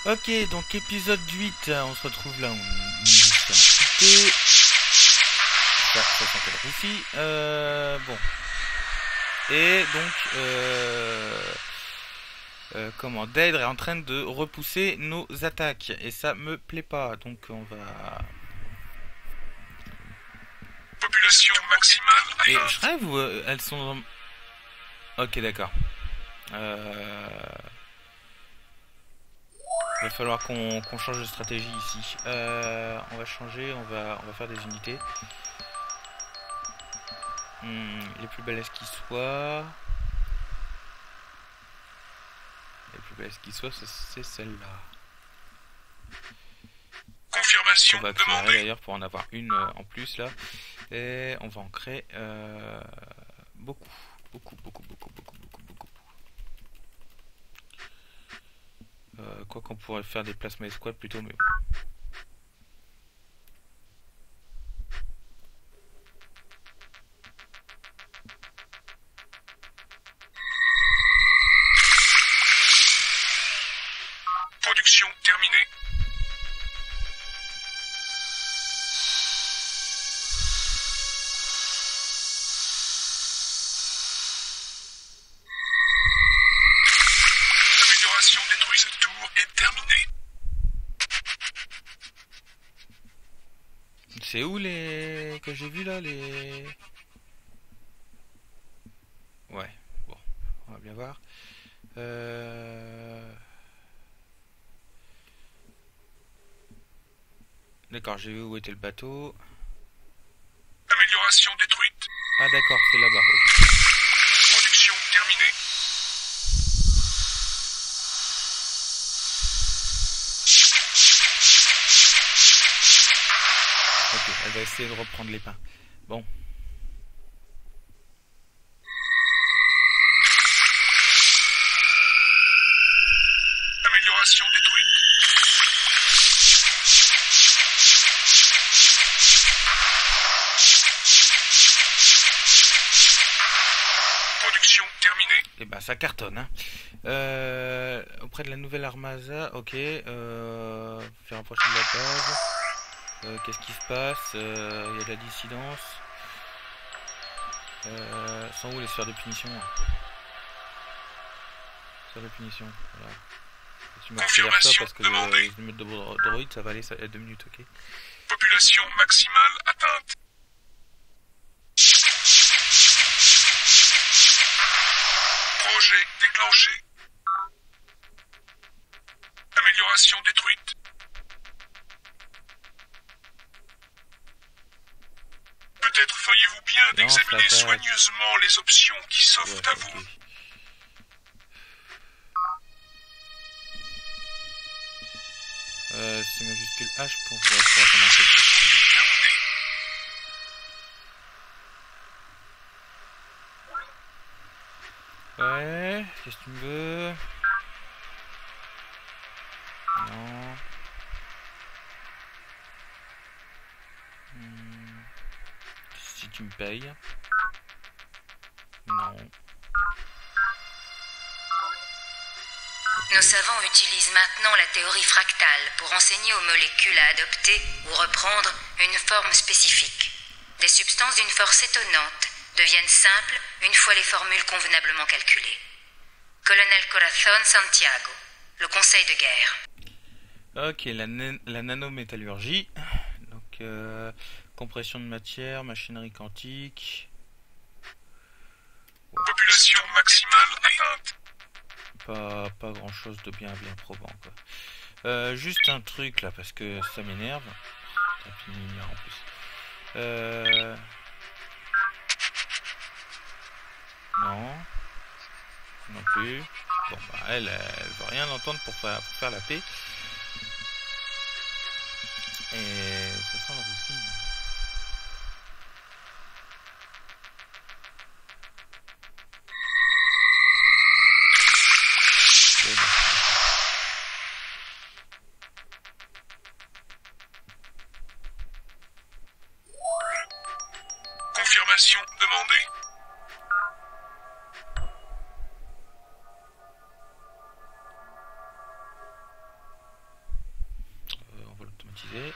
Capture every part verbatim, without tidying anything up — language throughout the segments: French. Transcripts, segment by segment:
Ok, donc épisode huit, on se retrouve là, on nous sommes quittés. Ça, ça s'appelle ici. Euh, bon. Et donc, euh, euh, comment, Daedre est en train de repousser nos attaques. Et ça me plaît pas, donc on va... Population maximale. Et je rêve ou euh, elles sont... Ok, d'accord. Euh... Il va falloir qu'on qu'on change de stratégie ici. Euh, on va changer, on va, on va faire des unités. Hmm, les plus balèzes qui soient. Les plus balèzes qui soient, c'est celle-là. Confirmation On va créer demandée. d'ailleurs pour en avoir une euh, en plus là. Et on va en créer euh, beaucoup. Beaucoup, beaucoup, beaucoup, beaucoup, beaucoup, beaucoup. Euh, quoi qu'on pourrait faire des plasma escouades plutôt, mais bon. Production terminée. Amélioration détruite. Cette tour est terminée. C'est où les... que j'ai vu là, les... Ouais, bon, on va bien voir. Euh... D'accord, j'ai vu où était le bateau. Amélioration détruite. Ah d'accord, c'est là-bas, ok. Production terminée. Ok, elle va essayer de reprendre les pains. Bon. Amélioration détruite. Production terminée. Et bah ça cartonne, hein. Euh, auprès de la nouvelle Armasa, ok. Euh, faire approcher de la base. Euh, Qu'est-ce qui se passe? Il euh, y a de la dissidence. Euh, sont où les sphères de punition? Sphères de punition, voilà. Tu m'accélères ça parce que euh, les numéros de droïde ça va aller à deux minutes, ok. Population maximale atteinte. Projet déclenché. Amélioration détruite. Peut-être feriez-vous bien d'examiner soigneusement les options qui s'offrent ouais, à okay. vous. Euh, c'est majuscule H pour, pour commencer le okay. Ouais, qu'est-ce que tu me veux? Non. Hmm. Si tu me payes. Non. Nos savants utilisent maintenant la théorie fractale pour enseigner aux molécules à adopter ou reprendre une forme spécifique. Des substances d'une force étonnante deviennent simples une fois les formules convenablement calculées. Colonel Corazon Santiago, le conseil de guerre. Ok, la, la nanométallurgie. Donc, euh, compression de matière, machinerie quantique. Ouais. Population maximale atteinte. Pas, pas grand chose de bien bien probant quoi. Euh, juste un truc là parce que ça m'énerve. Ça finit en plus. Euh... Non. Non plus. Bon bah elle, elle veut rien entendre pour faire, pour faire la paix. Et ça sent la routine. Confirmation demandée. préciser.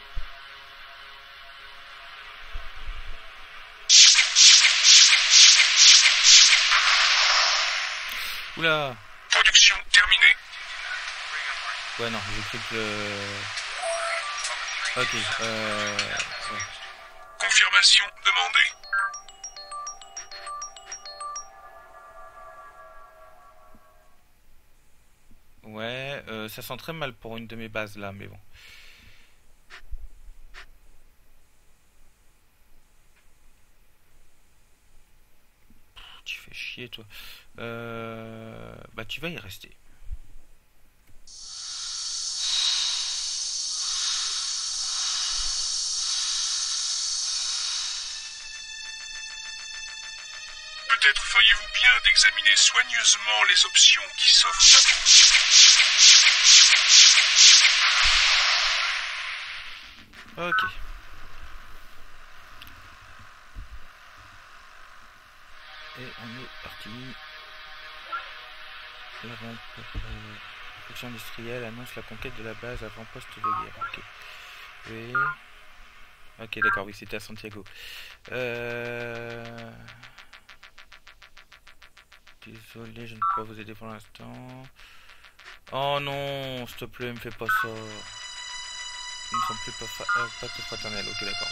Oula. Production terminée. Ouais, non, j'ai cru que le... Ok, euh... ouais. Confirmation demandée. Ouais, euh, ça sent très mal pour une de mes bases là, mais bon. Pff, tu fais chier toi. Euh... Bah tu vas y rester. Peut-être feriez-vous bien d'examiner soigneusement les options qui s'offrent à vous. Ok. Et on est parti. La fonction industrielle annonce la conquête de la base avant-poste de guerre. Ok. Oui. Ok, d'accord, oui, c'était à Santiago. Euh... Désolé, je ne peux pas vous aider pour l'instant. Oh non, s'il te plaît, me fais pas ça. Nous ne sommes plus pas, euh, pas tout fraternels. Ok, d'accord.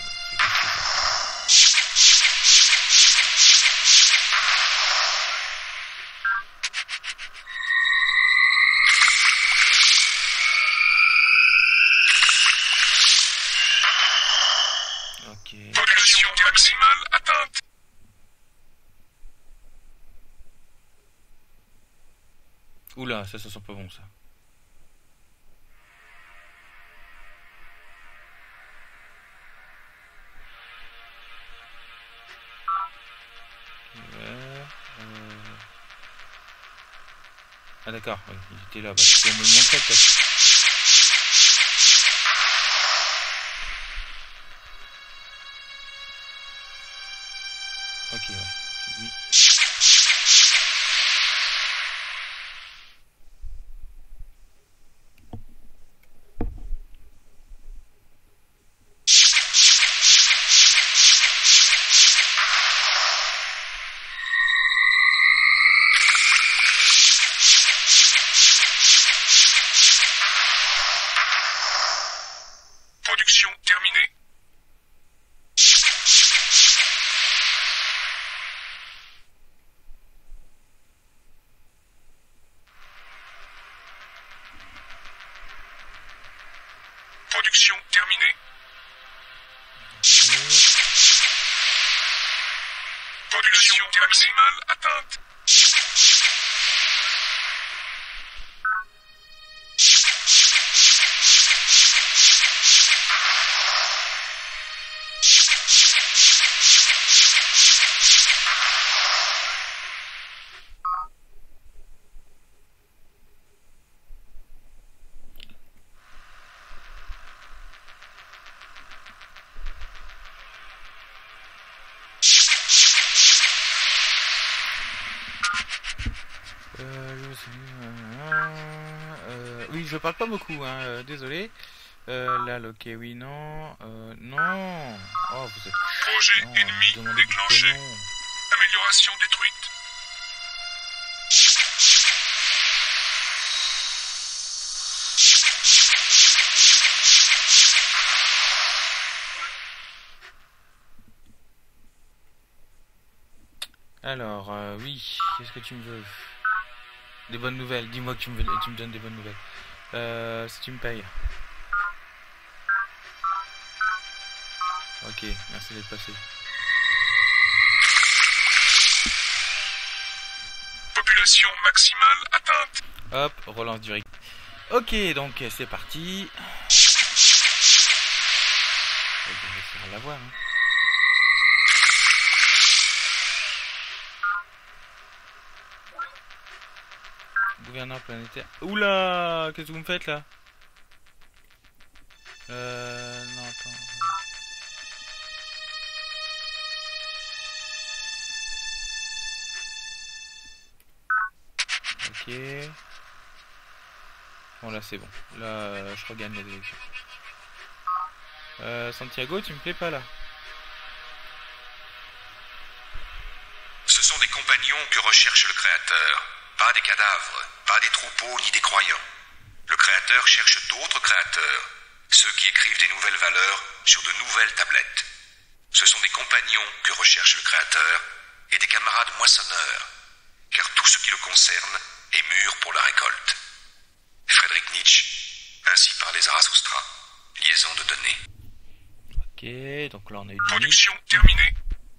Ok. Population maximale atteinte. Oula, ça, ça sent pas bon, ça. Ouais, euh... Ah d'accord, oui, il était là. Bah, tu peux me le montrer peut-être. Ok, ouais. Oui. Production terminée. Production terminée. Production maximale atteinte. Euh, euh, oui, je parle pas beaucoup, hein, euh, désolé. Euh, là, ok, oui, non, euh, non. Oh, vous êtes... Projet Non, ennemi vous demandez du déclenché. pognon. Amélioration détruite. Alors, euh, oui, qu'est-ce que tu me veux? Des bonnes nouvelles, dis-moi que tu me, tu me donnes des bonnes nouvelles. Euh, si tu me payes. Ok, merci d'être passé. Population maximale atteinte. Hop, relance du rythme. Ok, donc c'est parti. Je vais réussir à l'avoir. Hein. Gouverneur planétaire. Oula, qu'est-ce que vous me faites là? Euh, non, attends. Ok. Bon là c'est bon. Là euh, je regagne les élections. Euh, Santiago, tu me plais pas là. Ce sont des compagnons que recherche le Créateur. Pas des cadavres, pas des troupeaux ni des croyants. Le Créateur cherche d'autres créateurs. Ceux qui écrivent des nouvelles valeurs sur de nouvelles tablettes. Ce sont des compagnons que recherche le Créateur et des camarades moissonneurs. Car tout ce qui le concerne est mûr pour la récolte. Friedrich Nietzsche, ainsi parlait Zarathustra. Liaison de données. Ok, donc là on a eu Production terminée.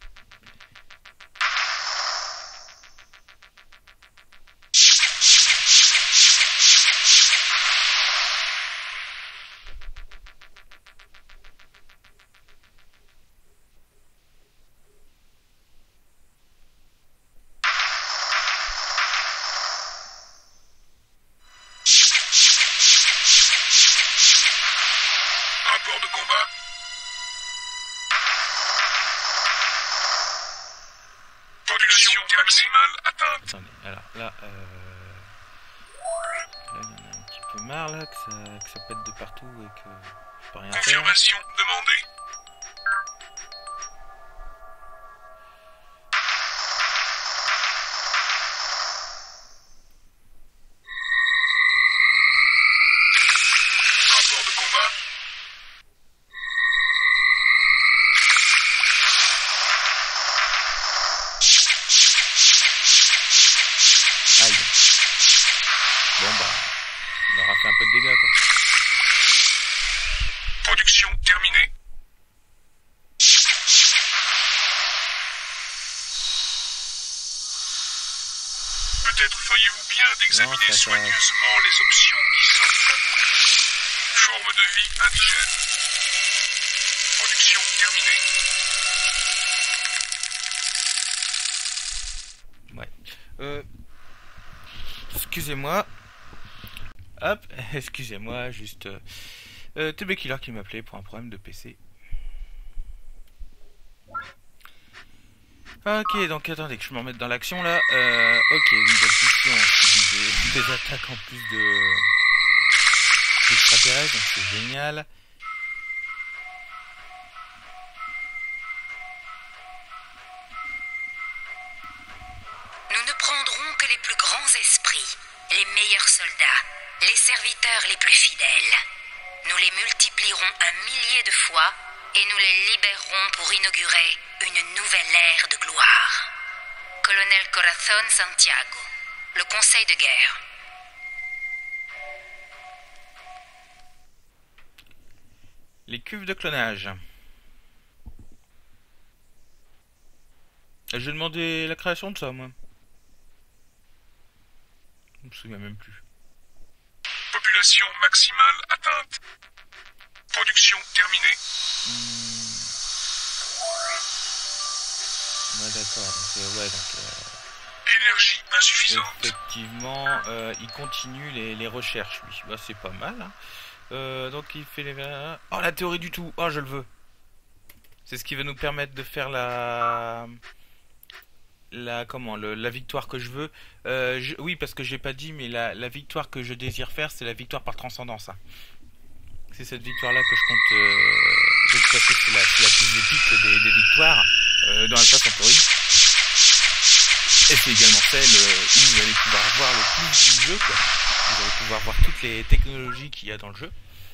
Rapport de combat. Production maximale atteinte. Attendez, alors là, euh... là il y en a un petit peu marre là, que ça, que ça pète de partout et que je peux rien faire. Confirmation demandée. Rapport de combat. Aïe. Bon bah, on aura fait un peu de dégâts quoi. Production terminée. Peut-être feriez-vous bien Non, d'examiner ça, ça- soigneusement les options qui s'offrent à vous. Forme de vie indigène. Production terminée. Ouais. Euh... Excusez-moi. Hop, excusez-moi, juste... Euh, euh, T B Killer qui m'appelait pour un problème de P C. Ok, donc attendez que je me remette dans l'action là. Euh, ok, oui, donc ici on subit des, des attaques en plus de... d'extraterrestres, donc c'est génial. Nous ne prendrons que les plus grands esprits, les meilleurs soldats, les serviteurs les plus fidèles. Nous les multiplierons un millier de fois et nous les libérerons pour inaugurer une nouvelle ère de gloire. Colonel Corazon Santiago, le Conseil de guerre. Les cuves de clonage. J'ai demandé la création de ça, moi. Je me souviens même plus. Population maximale atteinte. Production terminée. Hmm. Ouais, d'accord. Donc, euh, ouais, donc, euh, Énergie insuffisante. effectivement, euh, il continue les, les recherches, lui. Bah, c'est pas mal. Hein. Euh, donc, il fait les... Oh, la théorie du tout. Oh, je le veux. C'est ce qui va nous permettre de faire la... La, comment, le, la victoire que je veux. Euh, je, oui, parce que j'ai pas dit, mais la, la victoire que je désire faire, c'est la victoire par transcendance. Hein. C'est cette victoire-là que je compte. Euh, donc, parce que c'est la, c'est la plus épique des, des victoires euh, dans Alpha Centauri. Et c'est également celle euh, où vous allez pouvoir voir le plus du jeu, quoi. Vous allez pouvoir voir toutes les technologies qu'il y a dans le jeu.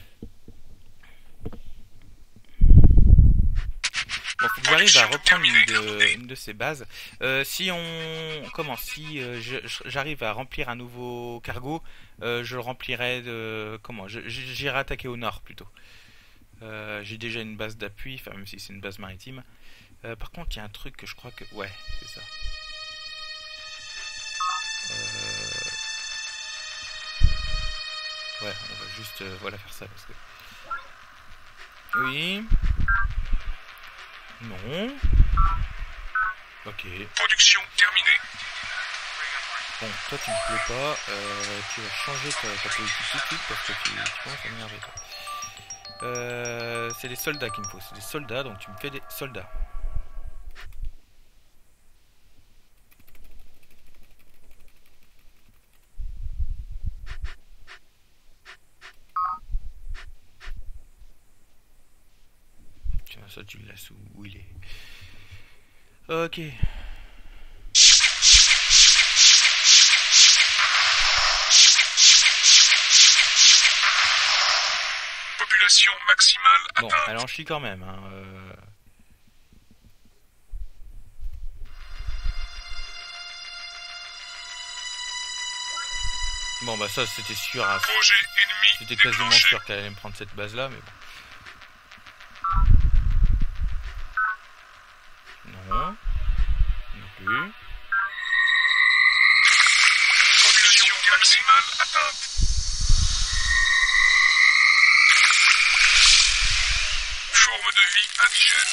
Bon, faut que j'arrive à reprendre une de, une de ces bases. Euh, si on... Comment Si euh, j'arrive à remplir un nouveau cargo, euh, je le remplirai de... Comment J'irai attaquer au nord, plutôt. Euh, J'ai déjà une base d'appui, enfin, même si c'est une base maritime. Euh, par contre, il y a un truc que je crois que... Ouais, c'est ça. Euh... Ouais, on va juste... Euh, voilà, faire ça, parce que... Oui... Non. Ok. Production terminée. Bon, toi tu me plais pas, euh, tu vas changer ta, ta politique tout de suite parce que tu, tu commences à m'énerver toi. Euh, c'est des soldats qu'il me faut, c'est des soldats, donc tu me fais des soldats. ça tu le laisses où, où il est. Ok. Population maximale Bon, atteinte. elle en chie quand même. Hein, euh... Bon bah ça c'était sûr. Hein. Projet ennemi C'était quasiment déclenché. sûr qu'elle allait me prendre cette base là, mais bon. Non. Non plus. Population maximale atteinte. Forme de vie indigène.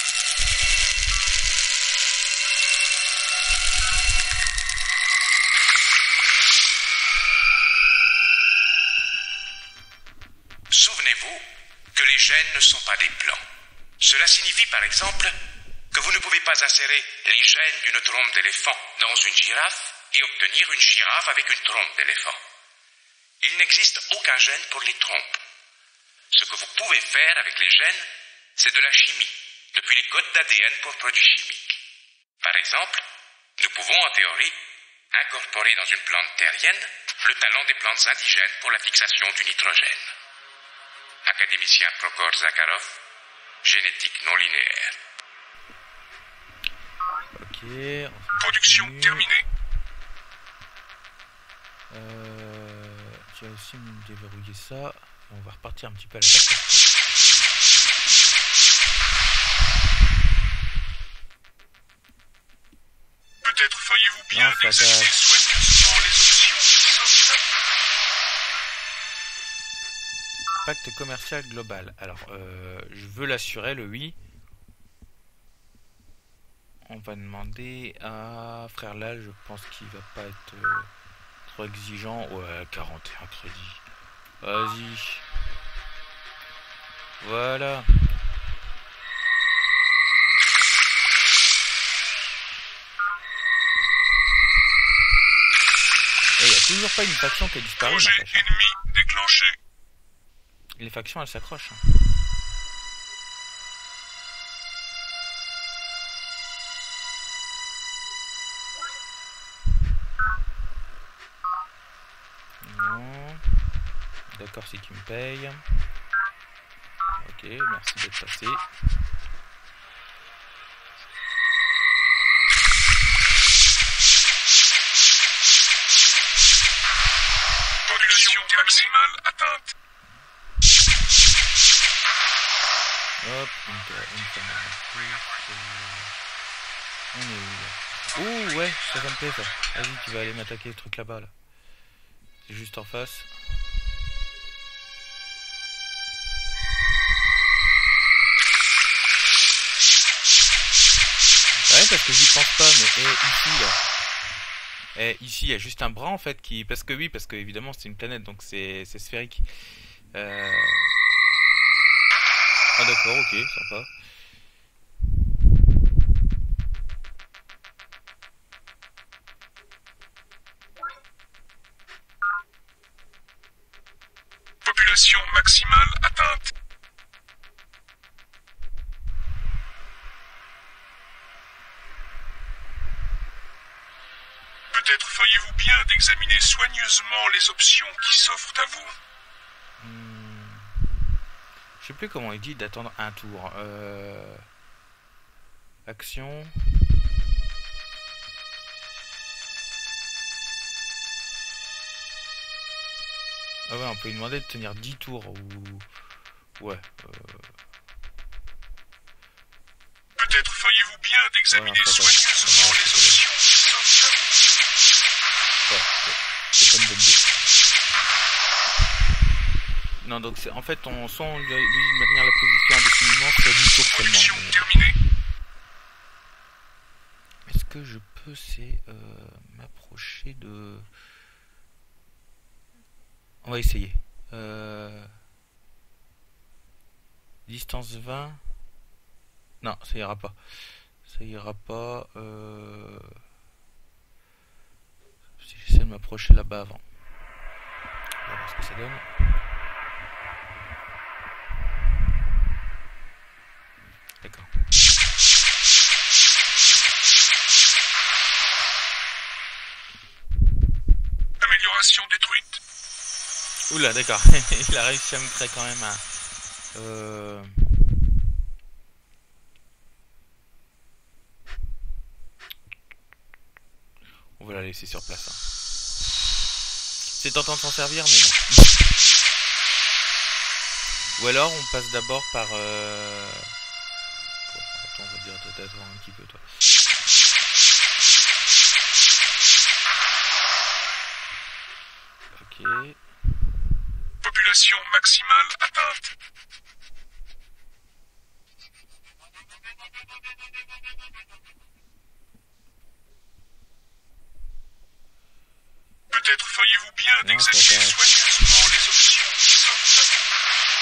Souvenez-vous que les gènes ne sont pas des plans. Cela signifie par exemple que vous ne pouvez pas insérer les gènes d'une trompe d'éléphant dans une girafe et obtenir une girafe avec une trompe d'éléphant. Il n'existe aucun gène pour les trompes. Ce que vous pouvez faire avec les gènes, c'est de la chimie, depuis les codes d'A D N pour produits chimiques. Par exemple, nous pouvons en théorie incorporer dans une plante terrienne le talent des plantes indigènes pour la fixation du nitrogène. Académicien Prokhor Zakharov, génétique non linéaire. Ok. Production continue. terminée. Euh, tu vas aussi me déverrouiller ça. Et on va repartir un petit peu à l'attaque. Peut-être feriez-vous bien Non, ça d'examiner attaque. soigneusement les options qui s'offrent à vous. Pacte commercial global. Alors, euh, je veux l'assurer, le oui. On va demander à Frère Lal, je pense qu'il va pas être euh, trop exigeant. Ouais, quarante et un crédits. Vas-y. Voilà. Et il n'y a toujours pas une faction qui a disparu. Projet n'empêche, hein. ennemi déclenché. Les factions, elles s'accrochent. hein. Non. D'accord, c'est qui me paye. Ok, merci d'être passé. Population maximale atteinte. Hop, une, une femme en plus. euh, On est où là? Oh ouais, ça, ça me plaît ça. Vas-y, tu vas aller m'attaquer le truc là-bas là. C'est juste en face. Ouais, parce que j'y pense pas, mais eh, ici là. Eh, ici, il y a juste un bras en fait qui. Parce que oui, parce que évidemment c'est une planète donc c'est c'est sphérique. Euh... Ah d'accord, ok, sympa. Population maximale atteinte. Peut-être feriez-vous bien d'examiner soigneusement les options qui s'offrent à vous. Hmm. Je sais plus comment il dit d'attendre un tour. Euh... Action. Ah ouais, on peut lui demander de tenir dix tours ou... Ouais. Euh... Peut-être feriez-vous bien d'examiner Ouais, ça passe. soigneusement Ouais, les c'est options qui s'offrent à vous. Ouais, ouais. C'est pas une bonne idée. Non, donc c'est en fait, on soit on lui lui dit de maintenir la position indéfiniment, soit dix tours Production seulement. terminée. Mais ce que je peux, c'est euh, m'approcher de... On va essayer. Euh... Distance vingt. Non, ça ira pas. Ça ira pas. Euh... Si j'essaie de m'approcher là-bas avant. On va voir ce que ça donne. D'accord. Formation détruite. Oula, d'accord. Il a réussi à me créer quand même un... Euh... On va la laisser sur place. Hein. C'est tentant de s'en servir, mais non. Ou alors on passe d'abord par... Euh... Attends, on va dire peut-être un petit peu toi. Ok. Population maximale atteinte. Peut-être feriez-vous bien Non, d'examiner soigneusement les options qui s'offrent à vous.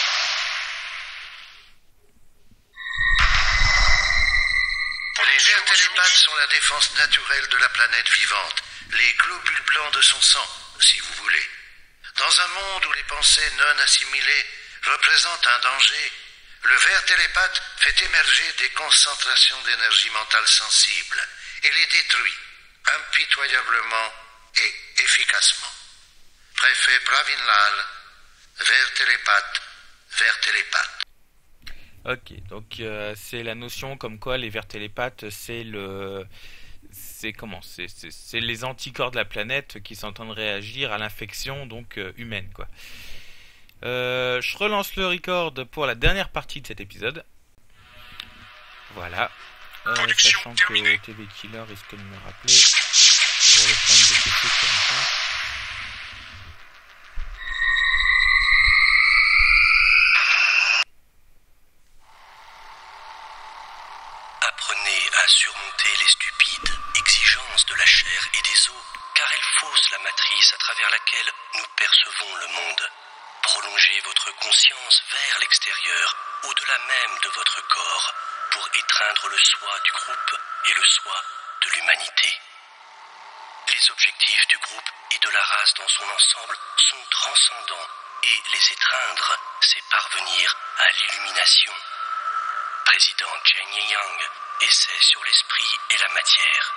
Les vers télépathes sont la défense naturelle de la planète vivante, les globules blancs de son sang, si vous voulez. Dans un monde où les pensées non assimilées représentent un danger, le ver télépathe fait émerger des concentrations d'énergie mentale sensibles et les détruit impitoyablement et efficacement. Préfet Pravinlal, ver télépathe, ver télépathe. Ok, donc euh, c'est la notion comme quoi les vers télépathes, c'est le... C'est comment c'est, c'est, c'est les anticorps de la planète qui sont en train de réagir à l'infection donc euh, humaine, quoi. Euh, je relance le record pour la dernière partie de cet épisode. Voilà. Euh, sachant que T V Killer risque de me rappeler pour le problème de P C qui rencontre. Apprenez à surmonter les stupides exigences de la chair et des os, car elles faussent la matrice à travers laquelle nous percevons le monde. Prolongez votre conscience vers l'extérieur, au-delà même de votre corps, pour étreindre le soi du groupe et le soi de l'humanité. Les objectifs du groupe et de la race dans son ensemble sont transcendants, et les étreindre, c'est parvenir à l'illumination. Président Chen Yang, essai sur l'esprit et la matière.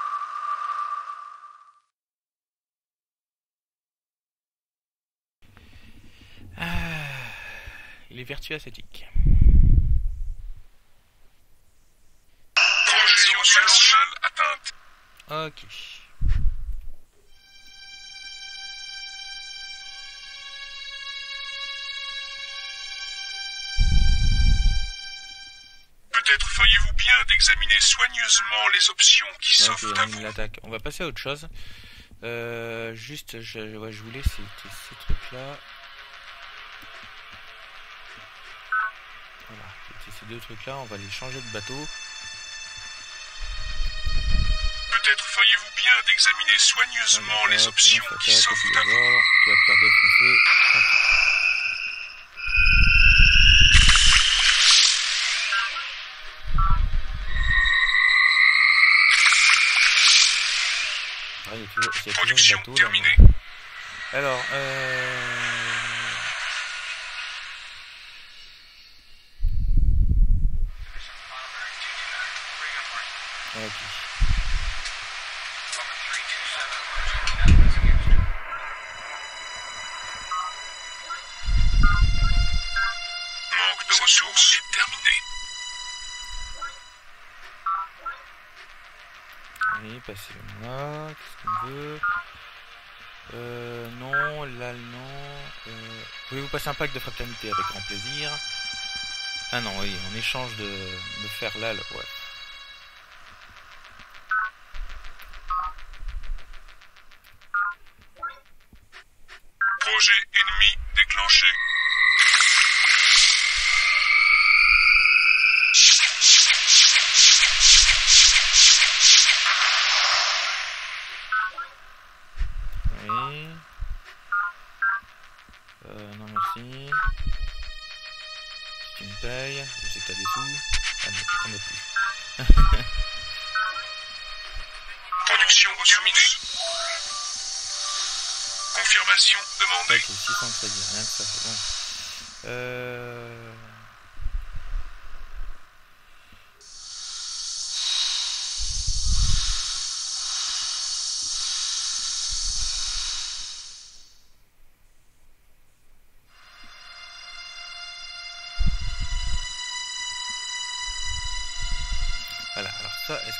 Ah, il est vertueux ascétique. Formation maximale atteinte. Ok. Peut-être feriez-vous bien d'examiner soigneusement les options qui Ok, s'offrent à on vous. l'attaque. On va passer à autre chose. Euh, juste, je, ouais, je voulais ces, ces trucs-là. Voilà, ces deux trucs-là, on va les changer de bateau. Peut-être feriez-vous bien d'examiner soigneusement Voilà, les hop, options on qui s'attaque, s'offrent et à puis vous. d'abord, tu vas te faire défoncer. Tant pis. Ah, il y a toujours, il y a toujours Production le bateau, terminée. là, mais... Alors, euh... Ok. Manque de ressources est terminé. Oui, passez-le-moi. Qu'est-ce qu'on veut? Euh, non, là, non. Euh, pouvez-vous passer un pack de fraternité avec grand plaisir? Ah non, oui, en échange de, de faire là, le... ouais. Projet ennemi déclenché. Oui. Euh, non, merci. Si tu me payes, je sais que t'as des sous. Ah non, t'en as plus. Production terminée. Confirmation demandée. Ok, six cents de crédit, rien que ça, c'est bon. Euh...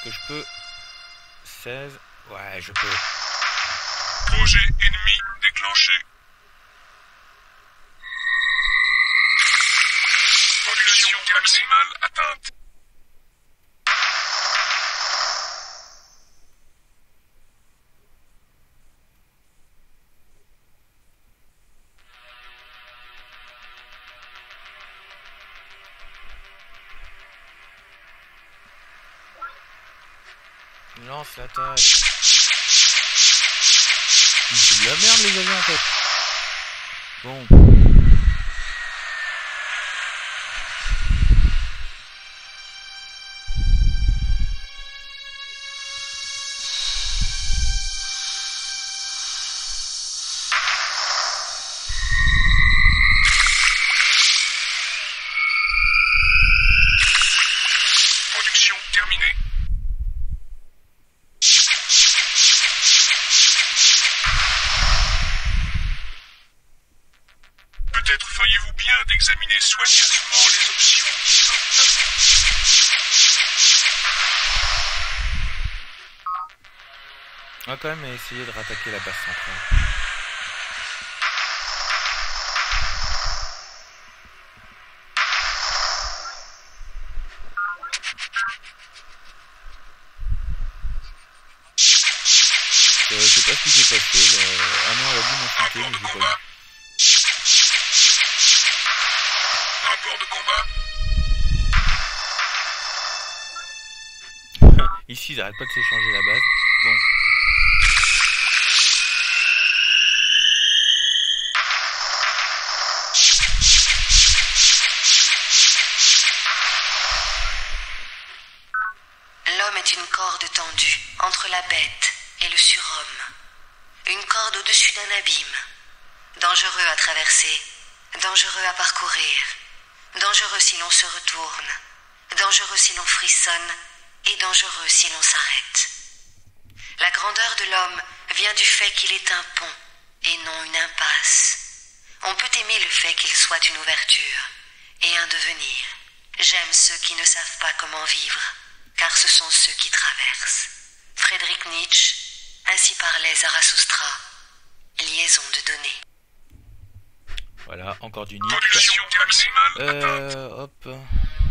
que je peux? seize. Ouais, je peux. Projet ennemi déclenché. Population maximale atteinte. Lance l'attaque. C'est de la merde les avions en fait. Bon. Production terminée. Peut-être feriez-vous bien d'examiner soigneusement les options qui s'offrent à vous. On va quand même essayer de rattaquer la base centrale. Euh, je sais pas ce qui s'est passé. Le... Ah non, elle a dû m'insulter, mais j'ai pas vu. Rapport de combat. Ici, ils arrêtent pas de s'échanger la base. Bon. L'homme est une corde tendue entre la bête et le surhomme. Une corde au-dessus d'un abîme. Dangereux à traverser, dangereux à parcourir. Dangereux si l'on se retourne, dangereux si l'on frissonne, et dangereux si l'on s'arrête. La grandeur de l'homme vient du fait qu'il est un pont, et non une impasse. On peut aimer le fait qu'il soit une ouverture, et un devenir. J'aime ceux qui ne savent pas comment vivre, car ce sont ceux qui traversent. Friedrich Nietzsche, ainsi parlait Zarathustra. Liaison de données. Voilà, encore du Nietzsche. Production maximale atteinte. Euh, hop. Euh...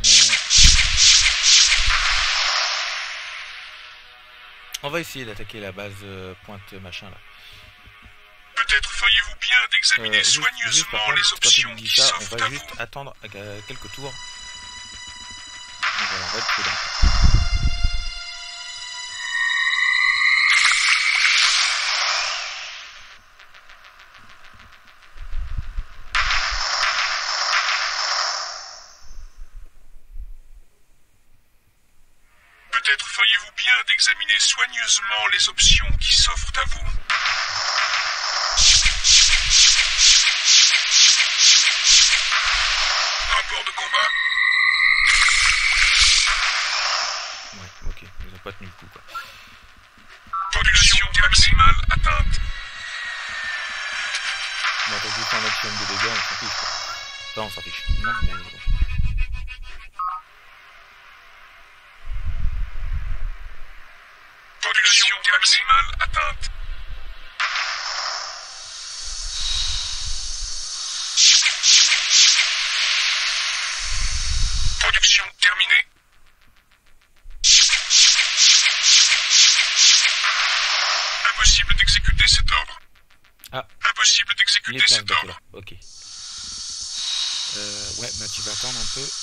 On va essayer d'attaquer la base euh, pointe machin là. Peut-être feriez-vous bien d'examiner Euh, juste, soigneusement juste, par contre, les quand il options me dit qui ça, on s'offrent va à juste vous. attendre euh, quelques tours. Donc voilà, on va être prudent. Peut-être feriez-vous bien d'examiner soigneusement les options qui s'offrent à vous. Rapport de combat. Ouais, ok, ils ont pas tenu le coup quoi. Production maximale atteinte. Bon, quand je fais un maximum de dégâts, on s'en fiche quoi. Enfin, on s'en fiche. Non, mais bon. Production maximale atteinte. Production terminée. Impossible d'exécuter cet ordre. Ah. Impossible Il est d'exécuter plein ce cet bateau là, ordre. ok. Euh, ouais, bah tu vas attendre un peu.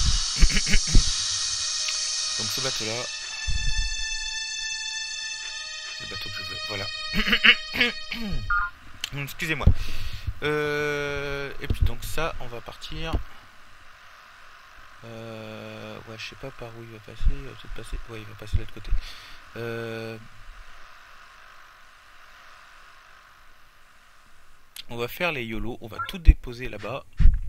Donc ce bateau là. C'est le bateau que je veux, voilà. Excusez-moi. Euh, et puis donc ça, on va partir. Euh, ouais, je sais pas par où il va passer. Il va peut-être passer. Ouais, il va passer de l'autre côté. Euh, on va faire les YOLO. On va tout déposer là-bas.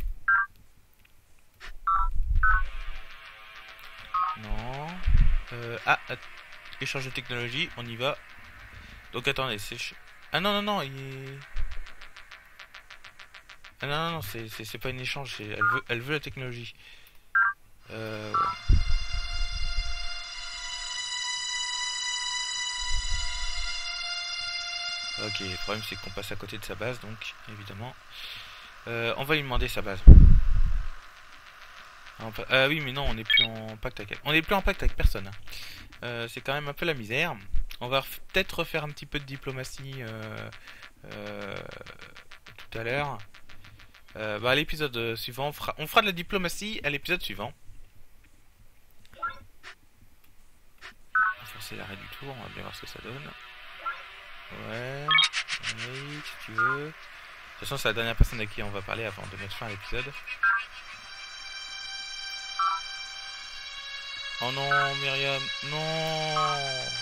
Non. Euh, ah, échange de technologie. On y va. Donc attendez, c'est... Ah non, non, non, il est... Ah non, non, non, c'est, c'est, c'est pas une échange, c'est... Elle veut, elle veut la technologie. Euh... Ouais. Ok, le problème c'est qu'on passe à côté de sa base, donc évidemment. Euh, on va lui demander sa base. Ah euh, oui, mais non, on n'est plus en pacte avec elle. On n'est plus en pacte avec personne. Hein. Euh, c'est quand même un peu la misère. On va peut-être refaire un petit peu de diplomatie euh, euh, tout à l'heure. Euh, bah, à l'épisode suivant, on fera, on fera de la diplomatie à l'épisode suivant. On va forcer l'arrêt du tour, on va bien voir ce que ça donne. Ouais, oui, si tu veux. De toute façon, c'est la dernière personne à qui on va parler avant de mettre fin à l'épisode. Oh non, Myriam, non.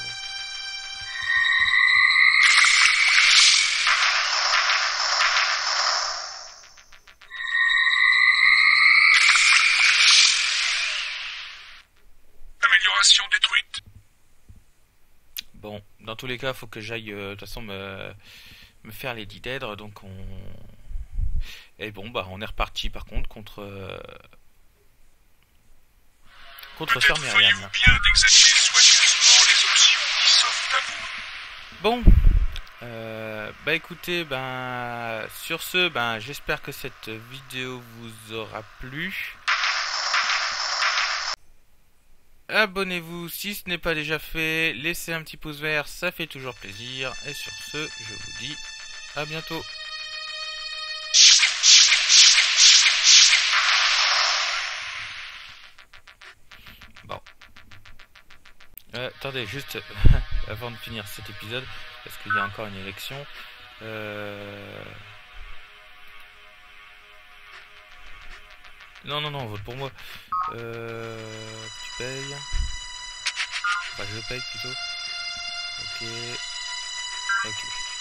Amélioration détruite. Bon, dans tous les cas, faut que j'aille euh, de toute façon me, me faire les dix d'Aidre, donc on... Et bon, bah on est reparti par contre contre... Euh... contre Sœur Myriam. Feriez-vous bien d'examiner soigneusement les options qui s'offrent à vous. Bon, euh, bah écoutez, ben sur ce, ben j'espère que cette vidéo vous aura plu. Abonnez-vous si ce n'est pas déjà fait, laissez un petit pouce vert, ça fait toujours plaisir. Et sur ce, je vous dis à bientôt. Bon. Euh, attendez, juste avant de finir cet épisode, parce qu'il y a encore une élection. Euh... Non, non, non, vote pour moi. Euh... Tu payes. Enfin, je paye plutôt. Ok. Ok.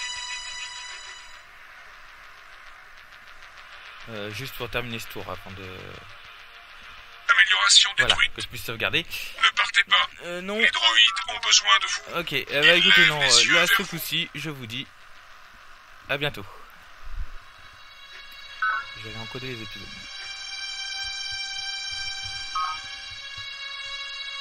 Euh, juste pour terminer ce tour avant de... Amélioration Voilà, détruite. que je puisse sauvegarder. Ne partez pas. Euh, non. Les droïdes ont besoin de vous. Ok, euh, bah écoutez, non, Les yeux là, ce vers coup-ci, je vous dis à bientôt. Je vais encoder les épisodes.